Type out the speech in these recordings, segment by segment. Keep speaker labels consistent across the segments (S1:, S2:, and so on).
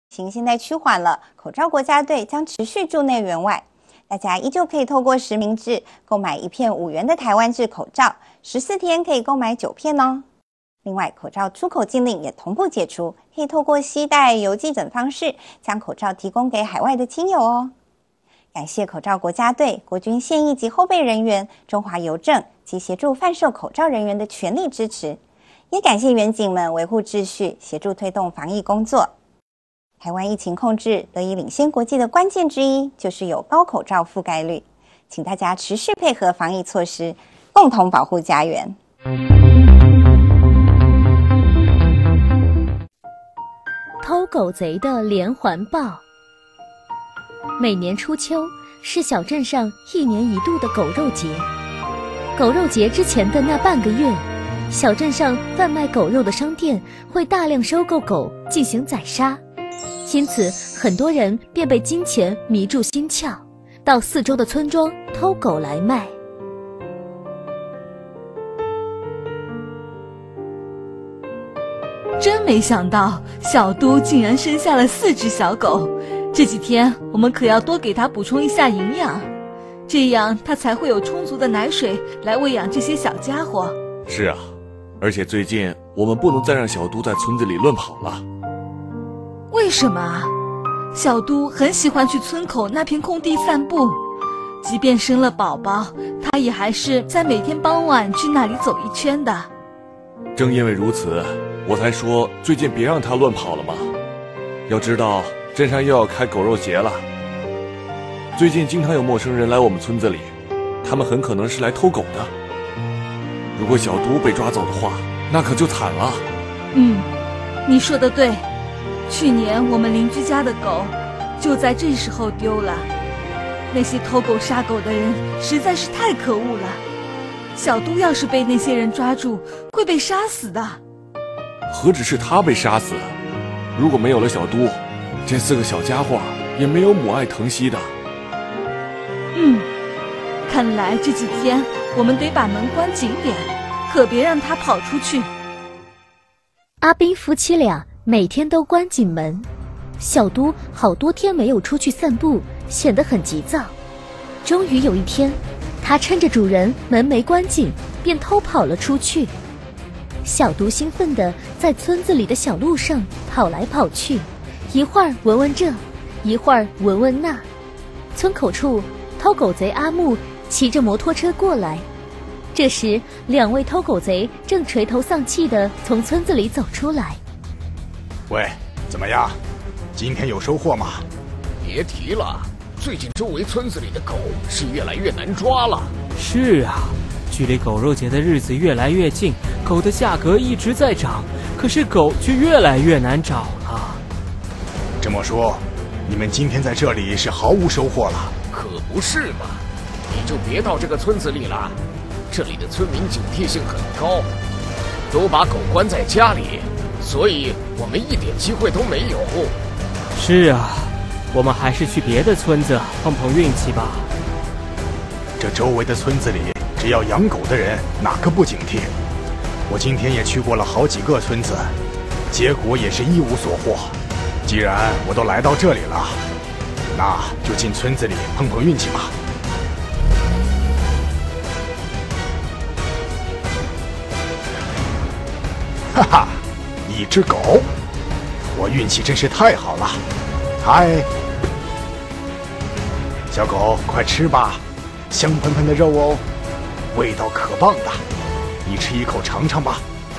S1: 情现在趋缓了，口罩国家队将持续驻内援外，大家依旧可以透过实名制购买1片5元的台湾制口罩，14天可以购买9片哦。另外，口罩出口禁令也同步解除，可以透过携带、邮寄等方式将口罩提供给海外的亲友哦。感谢口罩国家队、国军现役及后备人员、中华邮政及协助贩售口罩人员的全力支持，也感谢员警们维护秩序，协助推动防疫工作。台湾疫情控制得以领先国际的关键之一，就是有高口罩覆盖率，请大家持续配合防疫措施，共同保护家园。
S2: 偷狗贼的连环报。每年初秋是小镇上1年1度的狗肉节。狗肉节之前的那半个月，小镇上贩卖狗肉的商店会大量收购狗进行宰杀，因此很多人便被金钱迷住心窍，到四周的村庄偷狗来卖。
S3: 真没想到，小都竟然生下了4只小狗。这几天我们可要多给它补充一下营养，这样它才会有充足的奶水来喂养这些小家伙。
S4: 是啊，而且最近我们不能再让小都在村子里乱跑了。
S3: 为什么啊？小都很喜欢去村口那片空地散步，即便生了宝宝，它也还是在每天傍晚去那里走一圈的。
S4: 正因为如此，我才说最近别让它乱跑了嘛。要知道，镇上又要开狗肉节了，最近经常有陌生人来我们村子里，他们很可能是来偷狗的。如果小都被抓走的话，那可就惨了。
S3: 你说得对，去年我们邻居家的狗就在这时候丢了。那些偷狗杀狗的人实在是太可恶了，小都要是被那些人抓住，会被杀死的。
S4: 何止是他被杀死，如果没有了小都，这4个小家伙也没有母爱疼惜的。
S3: 看来这几天我们得把门关紧点，可别让他跑出去。
S2: 阿斌夫妻俩每天都关紧门，小都好多天没有出去散步，显得很急躁。终于有一天，他趁着主人门没关紧，便偷跑了出去。小都兴奋地在村子里的小路上跑来跑去，一会儿闻闻这，一会儿闻闻那。村口处，偷狗贼阿木骑着摩托车过来。这时，2位偷狗贼正垂头丧气地从村子里走出来。
S5: 喂，怎么样？今天有收获吗？
S6: 别提了，最近周围村子里的狗是越来越难抓了。
S7: 是啊，距离狗肉节的日子越来越近，狗的价格一直在涨，可是狗却越来越难找了。
S5: 这么说，你们今天在这里是毫无收获了？
S6: 可不是嘛，你就别到这个村子里了，这里的村民警惕性很高，都把狗关在家里，所以我们一点机会都没有。
S7: 是啊，我们还是去别的村子碰碰运气吧。
S5: 这周围的村子里，只要养狗的人，哪个不警惕？我今天也去过了好几个村子，结果也是一无所获。既然我都来到这里了，那就进村子里碰碰运气吧。哈哈，1只狗，我运气真是太好了。嗨，小狗，快吃吧，香喷喷的肉哦，味道可棒的，你吃一口尝尝吧。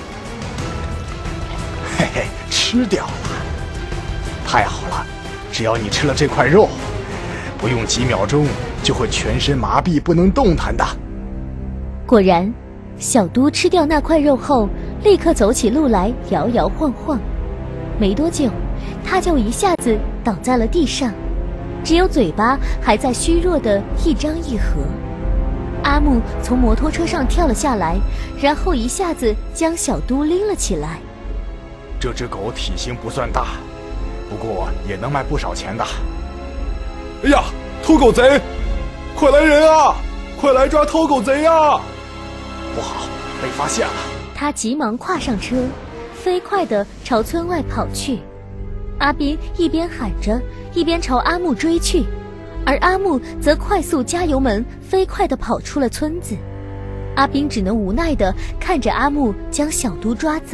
S5: 嘿嘿，吃掉了，太好了，只要你吃了这块肉，不用几秒钟就会全身麻痹不能动弹的。
S2: 果然，小都吃掉那块肉后，立刻走起路来摇摇晃晃。没多久，他就一下子倒在了地上，只有嘴巴还在虚弱地一张一合。阿木从摩托车上跳了下来，然后一下子将小都拎了起来。
S5: 这只狗体型不算大，不过也能卖不少钱的。
S4: 哎呀，偷狗贼！快来人啊！快来抓偷狗贼啊！
S5: 不好，被发现了。
S2: 他急忙跨上车，飞快地朝村外跑去。 阿斌一边喊着，一边朝阿木追去，而阿木则快速加油门，飞快地跑出了村子。阿斌只能无奈地看着阿木将小都抓走。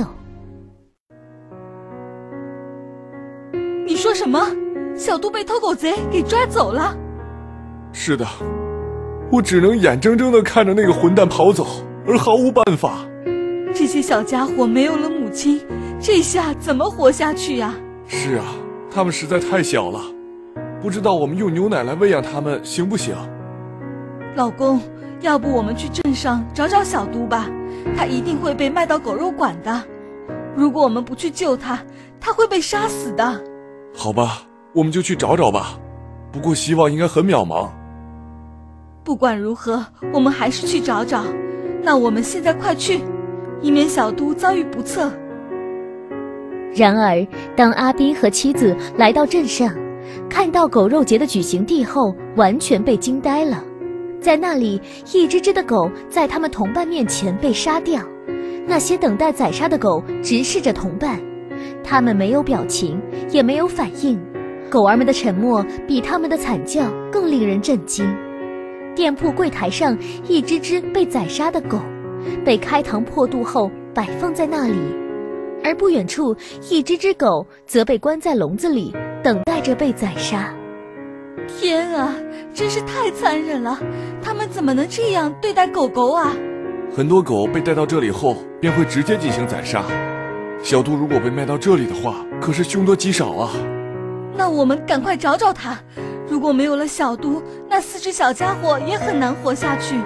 S3: 你说什么？小都被偷狗贼给抓走了？
S4: 是的，我只能眼睁睁地看着那个混蛋跑走，而毫无办法。
S3: 这些小家伙没有了母亲，这下怎么活下去呀？
S4: 是啊，他们实在太小了，不知道我们用牛奶来喂养他们行不行？
S3: 老公，要不我们去镇上找找小都吧，他一定会被卖到狗肉馆的。如果我们不去救他，他会被杀死的。
S4: 好吧，我们就去找找吧，不过希望应该很渺茫。
S3: 不管如何，我们还是去找找。那我们现在快去，以免小都遭遇不测。
S2: 然而，当阿斌和妻子来到镇上，看到狗肉节的举行地后，完全被惊呆了。在那里，一只只的狗在他们同伴面前被杀掉，那些等待宰杀的狗直视着同伴，他们没有表情，也没有反应。狗儿们的沉默比他们的惨叫更令人震惊。店铺柜台上，一只只被宰杀的狗被开膛破肚后摆放在那里，而不远处，一只只狗则被关在笼子里，等待着被宰杀。
S3: 天啊，真是太残忍了！他们怎么能这样对待狗狗啊？
S4: 很多狗被带到这里后，便会直接进行宰杀。小都如果被卖到这里的话，可是凶多吉少啊！
S3: 那我们赶快找找它。如果没有了小都，那4只小家伙也很难活下去。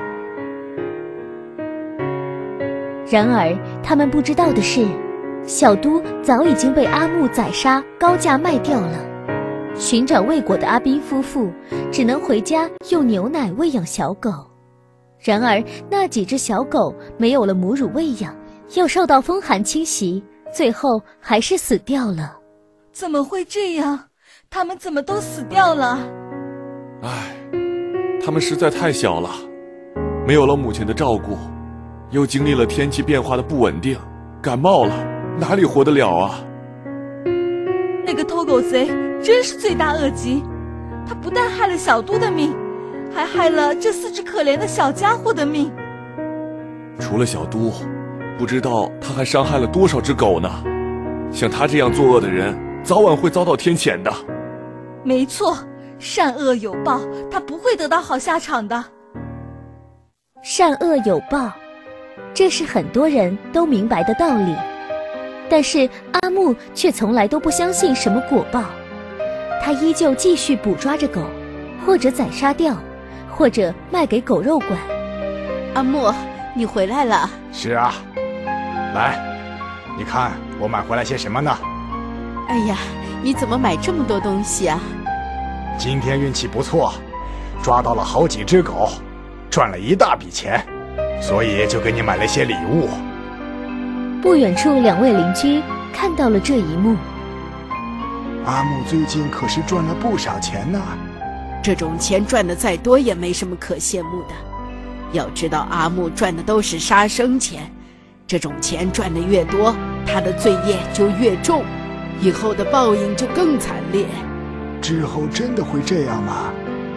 S2: 然而，他们不知道的是，小都早已经被阿木宰杀，高价卖掉了。寻找未果的阿斌夫妇只能回家用牛奶喂养小狗。然而，那几只小狗没有了母乳喂养，又受到风寒侵袭，最后还是死掉了。
S3: 怎么会这样？他们怎么都死掉了？
S4: 唉，他们实在太小了，没有了母亲的照顾，又经历了天气变化的不稳定，感冒了，哪里活得了啊？
S3: 那个偷狗贼真是罪大恶极，他不但害了小都的命，还害了这4只可怜的小家伙的命。
S4: 除了小都，不知道他还伤害了多少只狗呢？像他这样作恶的人，早晚会遭到天谴的。
S3: 没错，善恶有报，他不会得到好下场的。
S2: 善恶有报，这是很多人都明白的道理。但是阿木却从来都不相信什么果报，他依旧继续捕抓着狗，或者宰杀掉，或者卖给狗肉馆。
S8: 阿木，你回来了。
S5: 是啊，来，你看我买回来些什么呢？
S8: 哎呀，你怎么买这么多东西啊？
S5: 今天运气不错，抓到了好几只狗，赚了一大笔钱，所以就给你买了些礼物。
S2: 不远处2位邻居看到了这一幕。
S5: 阿木最近可是赚了不少钱呢。
S8: 这种钱赚得再多也没什么可羡慕的。要知道阿木赚的都是杀生钱，这种钱赚得越多，他的罪业就越重，以后的报应就更惨烈。
S5: 之后真的会这样吗？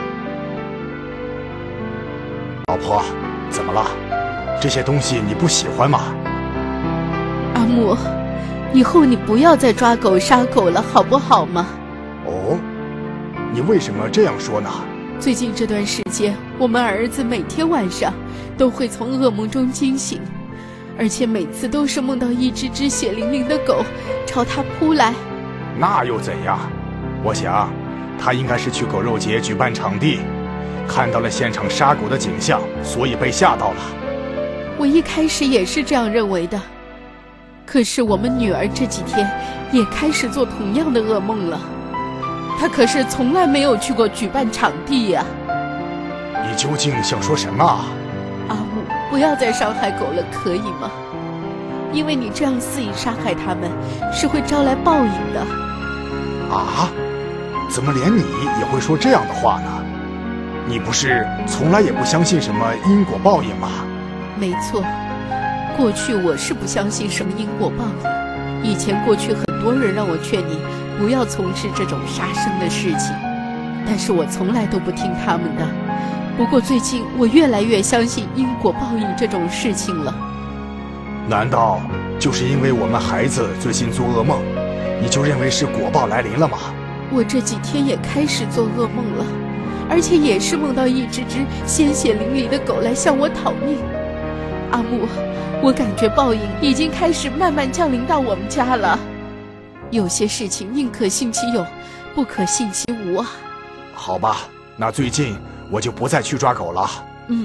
S5: 老婆，怎么了？这些东西你不喜欢吗？
S8: 阿木，以后你不要再抓狗杀狗了，好不好吗？
S5: 哦，你为什么这样说呢？
S8: 最近这段时间，我们儿子每天晚上都会从噩梦中惊醒，而且每次都是梦到一只只血淋淋的狗朝他扑来。
S5: 那又怎样？我想他应该是去狗肉节举办场地，看到了现场杀狗的景象，所以被吓到了。
S8: 我一开始也是这样认为的，可是我们女儿这几天也开始做同样的噩梦了。她可是从来没有去过举办场地呀。
S5: 你究竟想说什么啊？
S8: 阿木，不要再伤害狗了，可以吗？因为你这样肆意杀害它们，是会招来报应的。
S5: 啊？怎么连你也会说这样的话呢？你不是从来也不相信什么因果报应吗？
S8: 没错，过去我是不相信什么因果报应。以前过去很多人让我劝你不要从事这种杀生的事情，但是我从来都不听他们的。不过最近我越来越相信因果报应这种事情了。
S5: 难道就是因为我们孩子最近做噩梦，你就认为是果报来临了吗？
S8: 我这几天也开始做噩梦了，而且也是梦到一只鲜血淋漓的狗来向我讨命。阿木，我感觉报应已经开始慢慢降临到我们家了。有些事情宁可信其有，不可信其无啊。
S5: 好吧，那最近我就不再去抓狗了。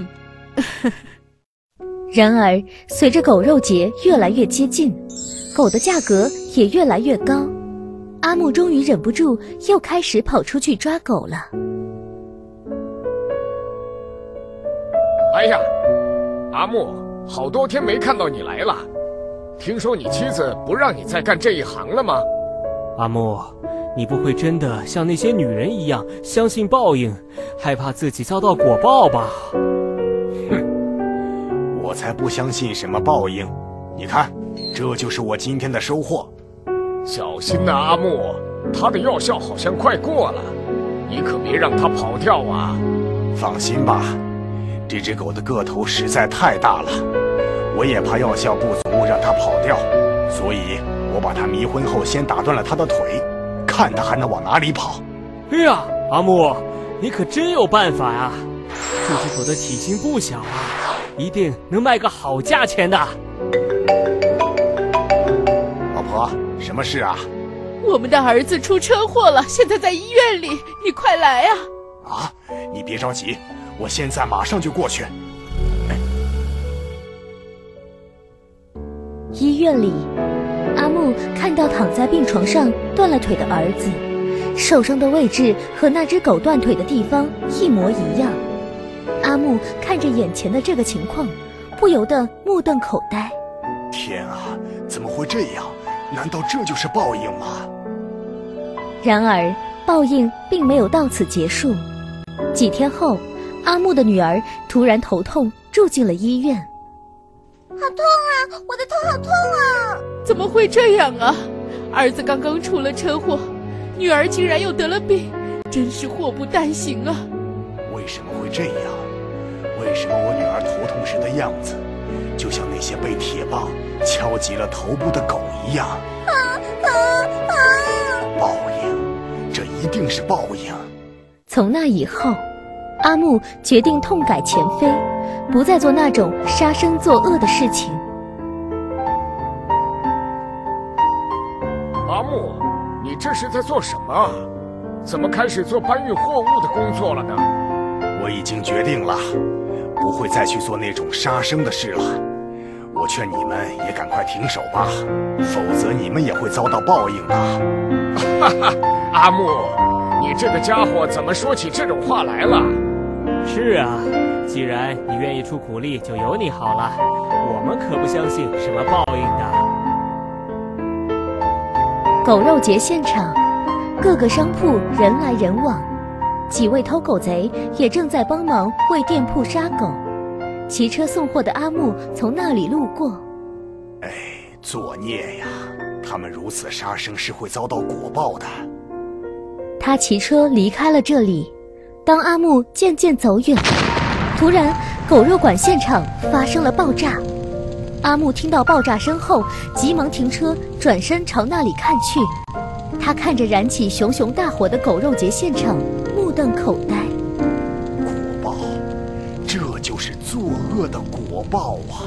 S2: 然而，随着狗肉节越来越接近，狗的价格也越来越高。阿木终于忍不住，又开始跑出去抓狗了。
S6: 哎呀，阿木，好多天没看到你来了。听说你妻子不让你再干这一行了吗？
S7: 阿木，你不会真的像那些女人一样相信报应，害怕自己遭到果报吧？
S5: 我才不相信什么报应。你看，这就是我今天的收获。
S6: 小心呐，阿木，他的药效好像快过了，你可别让他跑掉啊。
S5: 放心吧，这只狗的个头实在太大了，我也怕药效不足让它跑掉，所以我把它迷昏后先打断了它的腿，看它还能往哪里跑。
S7: 哎呀，阿木，你可真有办法呀！这只狗的体型不小啊，一定能卖个好价钱的。
S5: 老婆，什么事啊？
S8: 我们的儿子出车祸了，现在在医院里，你快来啊！
S5: 啊，你别着急，我现在马上就过去。
S2: 医院里，阿木看到躺在病床上断了腿的儿子，受伤的位置和那只狗断腿的地方一模一样。阿木看着眼前的这个情况，不由得目瞪口呆。
S5: 天啊，怎么会这样？难道这就是报应吗？
S2: 然而，报应并没有到此结束。几天后，阿木的女儿突然头痛，住进了医院。
S1: 好痛啊！我的头好痛啊！
S8: 怎么会这样啊？儿子刚刚出了车祸，女儿竟然又得了病，真是祸不单行啊！
S5: 为什么会这样？为什么我女儿头痛时的样子，就像那些被铁棒敲击了头部的狗一样？报应，这一定是报应。
S2: 从那以后，阿木决定痛改前非，不再做那种杀生作恶的事情。
S6: 阿木，你这是在做什么？怎么开始做搬运货物的工作了呢？
S5: 我已经决定了，不会再去做那种杀生的事了。我劝你们也赶快停手吧，否则你们也会遭到报应的。
S6: 哈哈，阿木，你这个家伙怎么说起这种话来了？
S7: 是啊，既然你愿意出苦力，就由你好了。我们可不相信什么报应的。
S2: 狗肉节现场，各个商铺人来人往，几位偷狗贼也正在帮忙为店铺杀狗。骑车送货的阿木从那里路过。
S5: 哎，作孽呀！他们如此杀生是会遭到果报的。
S2: 他骑车离开了这里。当阿木渐渐走远，突然狗肉馆现场发生了爆炸。阿木听到爆炸声后，急忙停车，转身朝那里看去。他看着燃起熊熊大火的狗肉节现场，目瞪口呆。
S5: 果报，这就是作恶的果报啊！